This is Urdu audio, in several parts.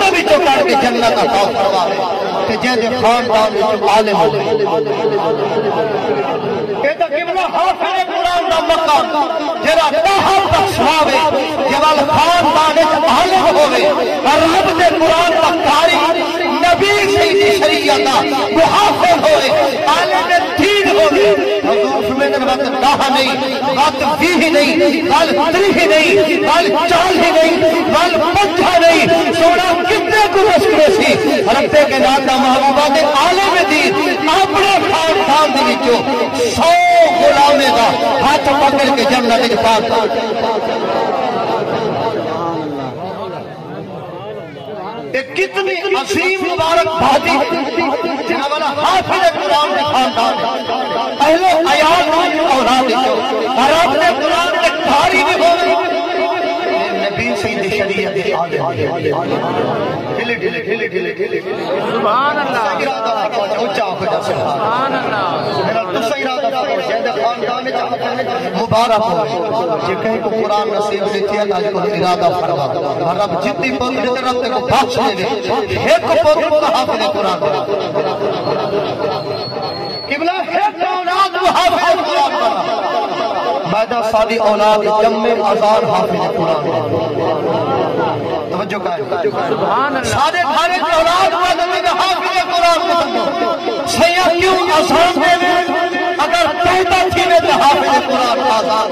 کتے بھی چکر کے جنت عطا فرماوے کہ جہدے خاندان وچ عالم ہوے اے تے قبلہ حافظ قرآن دا مقام جڑا تاہا بخشاوے جوال خاندان وچ عالم ہوے اور رب دے قرآن دا قاری نبی سید شریعت دا محافظ ہوے عالم دین ہوے حضور فرماتے ہیں وقت داہا نہیں وقت فیہ نہیں بل تریہ نہیں بل چال ہی نہیں بل پنجھا نہیں سونا کتنے کو مشکلے سی رب کے نام دا محبوبہ دے عالم دین اپنے خاندان دے وچوں 100 غلامے دا ہاتھ پکڑ کے جنت وچ پاک کتنی عظیم مبارک بادی جناب والا حافظ قرآن کے خاندان اہل حیات اولاد اور اپنے قرآن کے بھاری بھی ہو نبی سید شریعت ڈھلے ڈھلے ڈھلے ڈھلے ڈھلے سبحان اللہ اونچا ہو جا سبحان اللہ میرا دوسرا ارادہ ہے جہد خاندان مبارک ہو جے کہیں کو قرآن نصیب سے تھیا آج کو ارادہ فرما اور رب جتنی پوتر تے رب تے کو بخش دے ایک پوتر کو حافظ قرآن قبلہ ایک اولاد کو حافظ قرآن بنا میدہ سادی اولاد جمع آزار حافظ قرآن توجہ کہیں سبحان اللہ سادے گھارے کی اولاد میدہ حافظ قرآن بنا سیاں کیوں آزار دے میں اگر پیدا تھی میں تو حافظ قرآن آزاد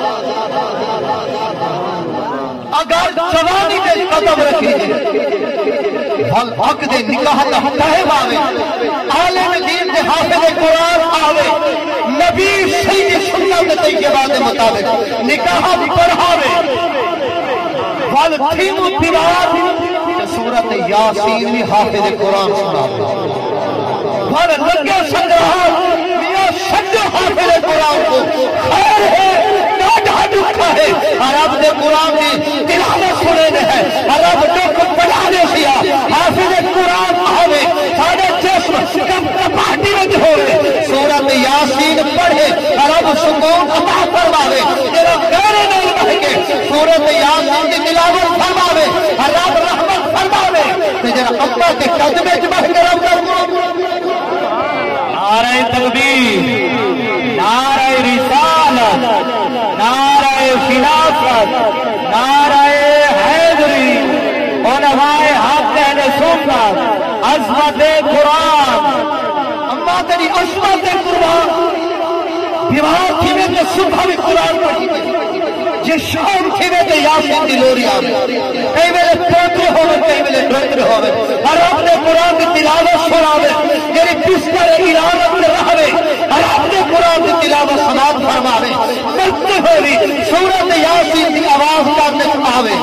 اگر جوانی دے قدم رکھی دے حق دے نکاح دا ٹائم آوے عالم دین دے حافظ قرآن آوے نبی سید سنت طیبہ دے مطابق نکاح پڑھاوے والتھیم دیوار سورت یاسین میں حافظ قرآن سناوے لگے سنگرہا میاں سنگ حافظ قرآن کو خیر ہے ڈاڈھا دکھا ہے عرب دے قرآن کی تلاوت سنے ہے عرب دکھ پڑھانے سیا حافظ قرآن آوے سارے جسم کم کپاٹی وجہ ہوئے سورت یاسین پڑھے عرب سکون عطا فرماوے تیرا غیر نہیں بہنگے سورت یاسین کی تلاوت فرماوے عرب رحمت فرماوے تجھر اللہ کے قدمے جمہنگے رب کرو نعرہ تکبیر نعرہ رسالت نعرہ خلافت نعرہ حیدری علماء حق اہل سنت عظمت قرآن اما تیری عظمت قرآن بیمار تھی میں تو صبح بھی قرآن پڑھی یہ شام تھی میں تو یاسین دی لوری آوے کئی میرے پوترے ہوئے کئی میرے ڈوترے ہوئے اور اپنے قرآن کی تلاوت سناوے میری بستر ایرانت میں رہوے اور اپنے قرآن کی تلاوت سنات فرماوے کرتے ہوئی سورت یاسین کی آواز کرنے آوے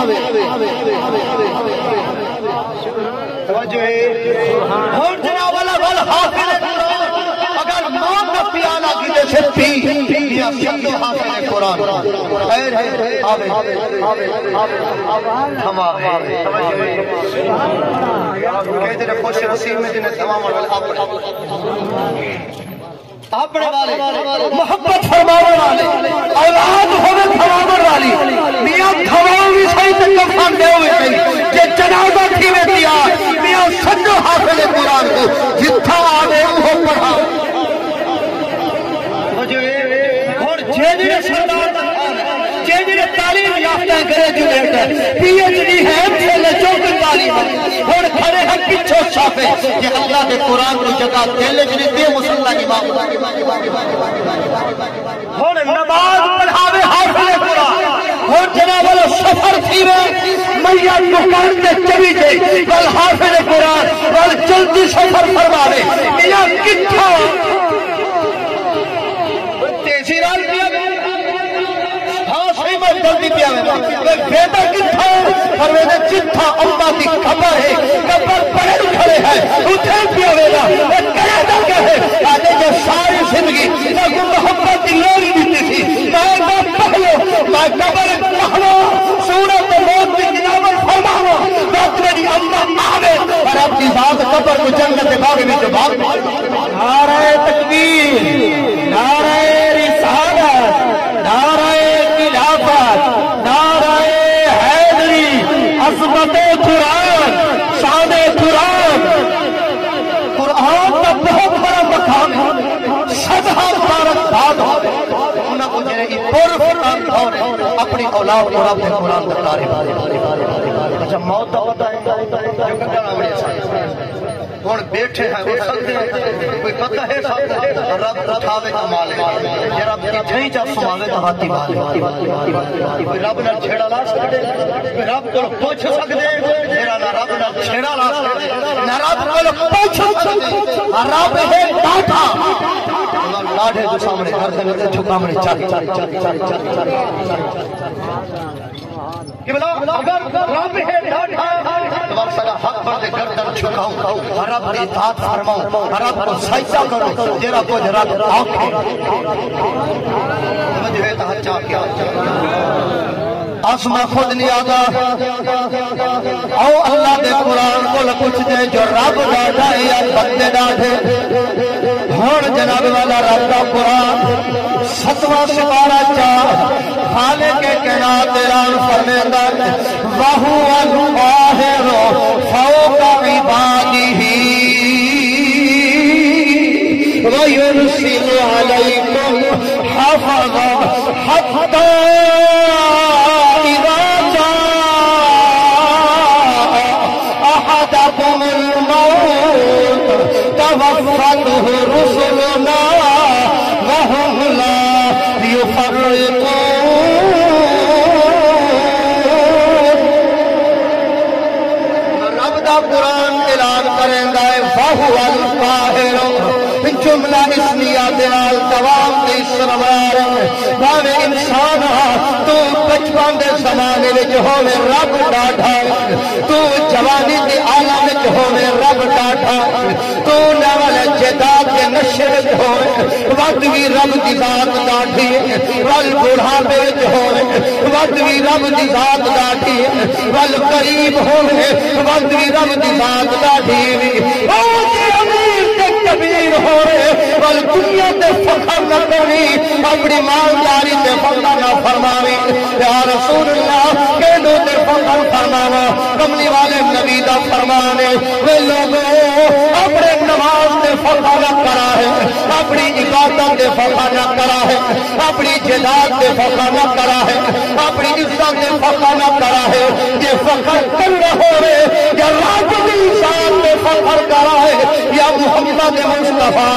توجہ ہے اور جناب اللہ حافظ اگر موت کا پیالہ گیلے سے پی یا سندو حافظ قرآن خیر ہے آوے ہم آوے کہتے ہیں خوش نصیب میں جنہیں تمام اپنے والے محبت فرمانے والے اولاد ہوئے فرمانے والی میاں دھواؤں بھی صحیح تک کفان دے ہوئے کہیں یہ جنازہ تھی میں دیا میاں سندو حافظ قرآن کو جتھا آگے وہ پڑھا جیدر سردار جیدر تعلیم یافتہ گریجویٹ پی ایچ ڈی ہے پھیلے چوکر تعلیم اور کھڑے ہیں پچھو شافے یہ اللہ کے قرآن کو جگہ دل جنی دے مسلح کی ماں اور نماز پڑھاوے حافظ قرآن اور جناب والا سفر تھی میں میاں دکان کے چلی جائے بل حافظ قرآن بل جلدی سفر فرماوے میاں کتھا تیزی رال پیا ہاں صحیح میں جلدی پیا میں بیٹا کتھا پرویدہ جتھا اللہ کی قبر ہے قبر پڑے کھڑے ہیں اٹھے پیا ویلا کہے دا کہے آجے جو ساری زندگی لیکن محبت کی لوری دیتی تھی میں پہلو میں قبر پہلو سورت موت کی جنابت فرمانا وقت میری اللہ آوے اور اپنی ذات قبر کو جنت باغ میں جو باغ میں نعرہ تکبیر نعرہ رسالت نعرہ خلافت نعرہ حیدری عظمت قرآن شان اپنی اولاد کو رب نے قرآن بتا رہے اچھا موت کا پتہ ہے جو کہنا بڑے ہوں بیٹھے ہیں ہو سکتے ہیں کوئی پتہ ہے رب اٹھاوے کمالے رب کتھیں چا سماوے تو ہاتھی بالے کوئی رب نہ چھیڑا لا سکتے کوئی رب کو پوچھ سکتے میرا نہ رب نہ چھیڑا لا سکتے نہ رب کو پوچھ سکتے رب ہے ڈاٹا لاڑھے جو سامنے ہر دن جھکامنے چاہی کہ بلا اگر رب ہے ڈاٹا تمہارا سگا حق بردے گردن چھکاؤں رب کی اطاعت فرماؤں رب کو سجدہ کرو جیرا کچھ رب آنکھیں مجھے ہے تحت چاہ کیا آسمہ خود نہیں آگا او اللہ دے قرآن کو لکچھ دے جو رب ڈاٹا ہے یا بندے ڈاٹے ہون جناب والا رب کا قرآن ستواں سپارہ چاہ خالق کائنات اعلان فرمائے وَهُوَ الْقَاهِرُ فَوْقَ عِبَادِهِ وَيُرْسِلُ عَلَيْكُمْ حَفَظًا حَتَّى إِذَا جَاءَ أَحَدَكُمُ الْمَوْتُ تَوَفَّتْهُ رُسُلُنَا وَهُمْ لَا يُفَرِّطُونَ قرآن اعلان کریں گا وَهُوَ الْقَاهِرُ جملہ اسمیہ دیال دوام دی سرمار باوے انسان تو بچپن دے زمانے وچ ہووے رب ڈاٹا تو جوانی دے عالم وچ ہووے رب ڈاٹا تو ناول جداد دے نشے وچ ہووے وقت بھی رب دی ذات ڈاٹھی ول بڑھاپے وچ ہووے وقت بھی رب دی ذات ڈاٹھی ول قریب ہووے وقت بھی رب دی ذات ڈاٹھی او امیر تے کبیر ہووے ول دنیا تے فخر نہ کرنی اپنی مالداری تے فخر نہ فرماوی یا رسول اللہ کہنو تے فخر فرمانا کملی والے نبی دا فرمانے وہ لوگوں اپنے نماز تے فخر نہ کرا ہے اپنی عبادت تے فخر نہ کرا ہے اپنی جہاد تے فخر نہ کرا ہے اپنی عزت تے فخر نہ کرا ہے یہ فخر کر رہے ہو یا رب دی ذات تے فخر کرا ہے یا محمد مصطفیٰ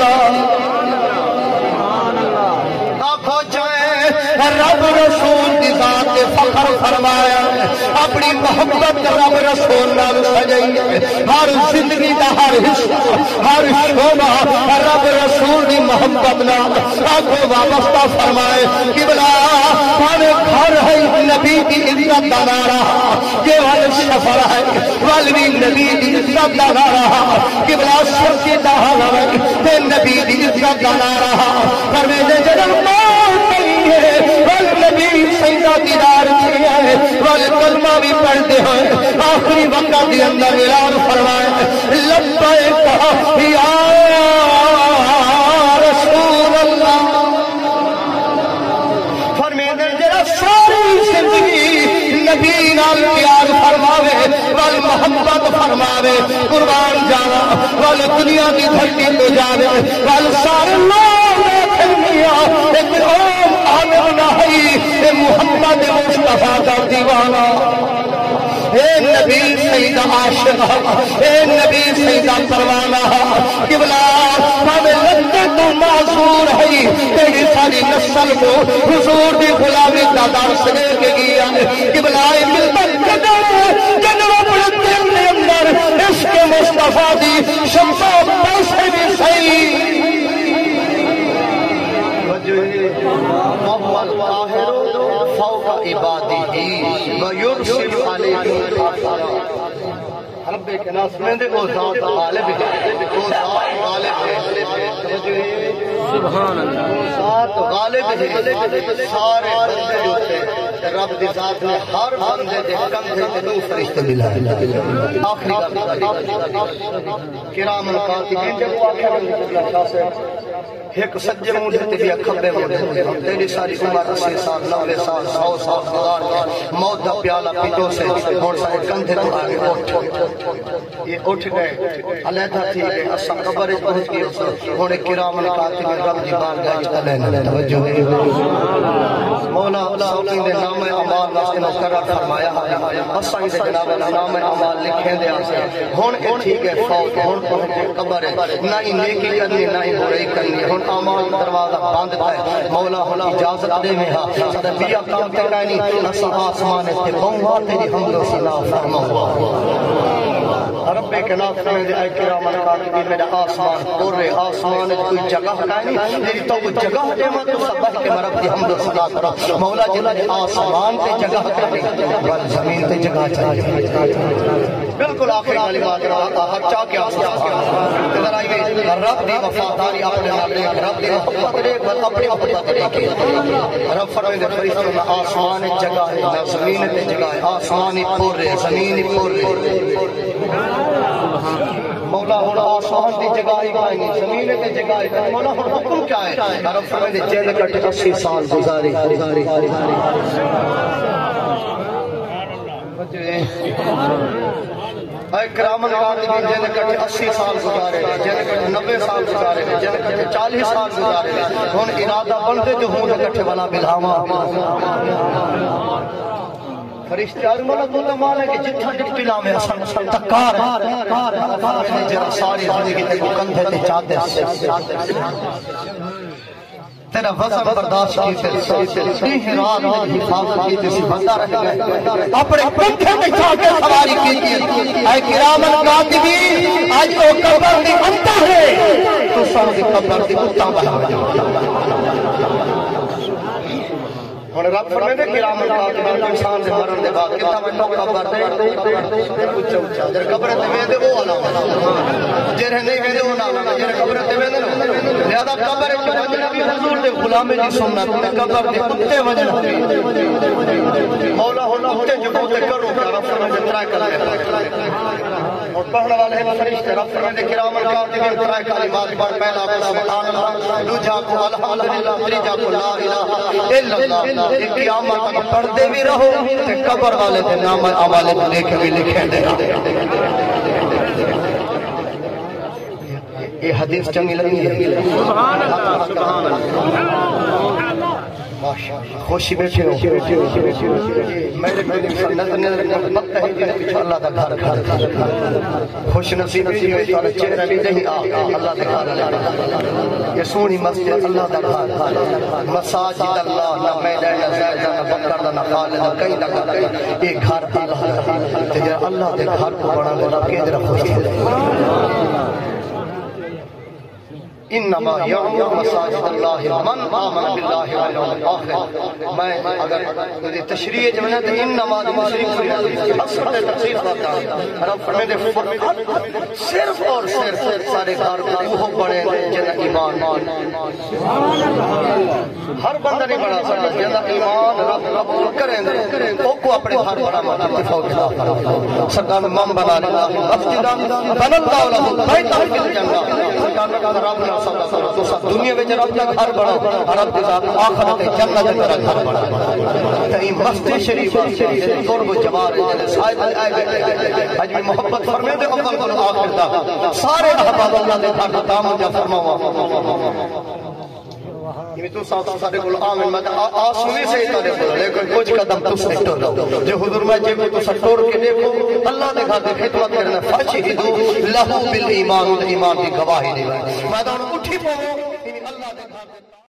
رب رسول دی ذات دے فخر فرمایا اپنی محبت رب رسول نال سجائی ہر زندگی دا ہر حصہ ہر شعبہ رب رسول دی محبت نال آگو وابستہ فرمائے قبلہ پانے گھر ہے نبی دی عزت دا نعرہ یہ وال سفر ہے والوی نبی دی عزت دا نعرہ قبلہ سرکی دا حال ہے تے نبی دی عزت دا نعرہ فرمیدے جنم والنبی سیدہ دیدار کیا ہے والکلمہ بھی پڑھتے ہیں آخری وقت دی اندر اعلان فرمائے لبیک یا رسول اللہ فرمیدے جرا ساری زندگی نبی نال پیار فرماوے وال محبت فرماوے قربان جانا وال دنیا کی دھرتی تو جاوے وال سارے لوگ ایک اوم عالم نہیں اے محمد مصطفیٰ کا دیوانہ اے نبی سیدہ عاشق اے نبی سیدہ پروانہ قبلہ پاوے لگتے تو معذور ہے تیری ساری نسل کو حضور دی غلامی کا درس دے کے گیا قبلہ ملتا قدر جنوب اپنے دل کے اندر عشق مصطفیٰ دی شمسہ پیسے بھی صحیح وَهُوَ الْقَاهِرُ فَوْقَ عِبَادِهِ وَيُرْسِلُ عَلَيْكُمْ حَفَظًا رب کے ناس میں دے وہ ذات غالب ہے وہ ذات غالب ہے سبحان اللہ وہ ذات غالب ہے سارے بندے ہوتے رب دی ذات نے ہر بندے دے کندھے تے دو فرشتے ملا آخری کرام الکاتبین جب وہ آخر بندے ایک سجے مونڈے تے بھی کھبے مونڈے تے تیری ساری عمر 80 سال 90 سال 100 سال گزار کے موت دا پیالہ پیتو سے ہن سارے کندھے تو آگے اٹھ یہ اٹھ گئے علیحدہ تھی کہ اساں قبر وچ پہنچ گئے ہن کرام کاتب رب دی بارگاہ وچ تلے توجہ مولا سوکی دے نام اعمال واسطے مقرر فرمایا ہے اساں دے جناب نام اعمال لکھیں دے اساں ہن اے ٹھیک ہے فوت ہن پہنچے قبر نہ ہی نیکی کرنی نہ ہی برائی کرنی ہن اعمال دروازہ بند ہے مولا ہن اجازت دے میں ہا سدا بیا کام تے کانی اساں آسمان تے بہوا تیری حمد و ثنا فرماؤ رب کے نام فرمائے دے اے کرام کاتبین میرا آسمان پورے آسمان کوئی جگہ کہیں میری تو کوئی جگہ دے میں تو سبح کے رب کی حمد و ثنا کرو مولا جل نے آسمان تے جگہ کہیں بل زمین تے جگہ چاہیے بالکل آخری کلمات رہا ہر چاہ کے آسمان ادھر آئی گئی رب دی وفاداری اپنے مالک رب دی محبت رے بل اپنی محبت رے کی رب فرمائے دے فرشتوں میں آسمان جگہ ہے نہ زمین تے جگہ ہے آسمان ہی پورے زمین ہی پورے مولا ہونا آسمان دی جگہ ہی کہیں زمین تے جگہ ہی کہیں مولا ہونا حکم کیا ہے رب فرمائے دے جیل کٹ 80 سال گزاری اے کرامن کاتبین جن کٹ 80 سال گزارے جن کٹ 90 سال گزارے جن کٹ 40 سال گزارے ہن ارادہ بندے جو ہوں کٹ والا بلہاوا فرشتے آج مولا تو تمال ہے کہ جتھا ڈپٹی نامے حسن تکار ہے جرا ساری زندگی تے کندھے تے چاہتے تیرا وزن برداشت کی تھی رات میں حفاظت کی تھی بندہ رہ گئے اپنے کندھے میں چاہتے سواری کی تھی اے کرام کاتبین آج تو قبر دی انتا ہے تو سر دی قبر دی کتا اور رب فرمائے دے کرام کاتبین انسان سے مرن دے بعد کتا میں تو قبر دے اچھا اچھا جر قبر تے ویندے وہ آنا جر نہیں ویندے وہ نہ جر قبر تے ویندے لہذا قبر وچ وجنا بھی حضور دے غلامے دی سنت تے قبر دے کتے وجنا مولا ہونا کتے جو تے کرو رب فرمائے دے ترا کر اور پڑھنے والے ہیں فرشتے رب فرمائے دے کرام کاتبین ترا کلمات پڑھ پہلا کو سبحان اللہ دوجا کو الحمدللہ تیجا کو لا الہ الا اللہ قیامت تک پڑھتے بھی رہو تے قبر والے تے نام حوالے تے لے کے بھی لکھے دے یہ حدیث چنگی لگی ہے سبحان اللہ سبحان اللہ خوشی بیٹھے ہو میرے نظر وقت ہے جنہیں پیچھے اللہ دا گھر گھر خوش نصیبی ہوئی تو چہرہ بھی نہیں اللہ دا گھر یہ سونی مسجد اللہ دا گھر مساجد اللہ نہ میدہ نہ زیدہ نہ بکر نہ خالد نہ کئی نہ کئی یہ گھر اللہ دا اللہ دے گھر کو بڑا بڑا کیدرہ خوش ہے انما یعمر مساجد اللہ من آمن باللہ والیوم الآخر میں اگر تشریح جمعنا تو انما تشریح فرمائی اصل تقصیر ہوتا ہے رب فرمائے دے فقط صرف اور صرف سارے گھر کو وہ بڑے جنہ ایمان ہر بندہ نہیں بڑھا سکتا جنہ ایمان رب کریں دے وہ کو اپنے گھر بڑا مانا اتفاق کتا فرمائی سرکار مم بنا لگا مسجدہ بن اللہ لہو بیتا فی الجنہ سرکار رب نے تو سب دنیا میں رب کا گھر بڑھا رب کے ذات آخرت جنت کا گھر بڑھا تئی مسجد شریف قرب و جمال جنہیں سائد آئے گئے حج میں محبت فرمے دے اول کو آخر دا سارے احباب اللہ نے گھر تام جا فرماوا یہ تو سارے کو آمین میں آسوی سے ہی طرح لیکن کچھ قدم تو سے ٹور جو حضور میں جب تو سب ٹور کے دیکھو اللہ نے گھر دے خدمت کرنا فاشہدو لہو بالایمان ایمان کی گواہی دے میں تو اٹھی پاؤں اللہ نے گھر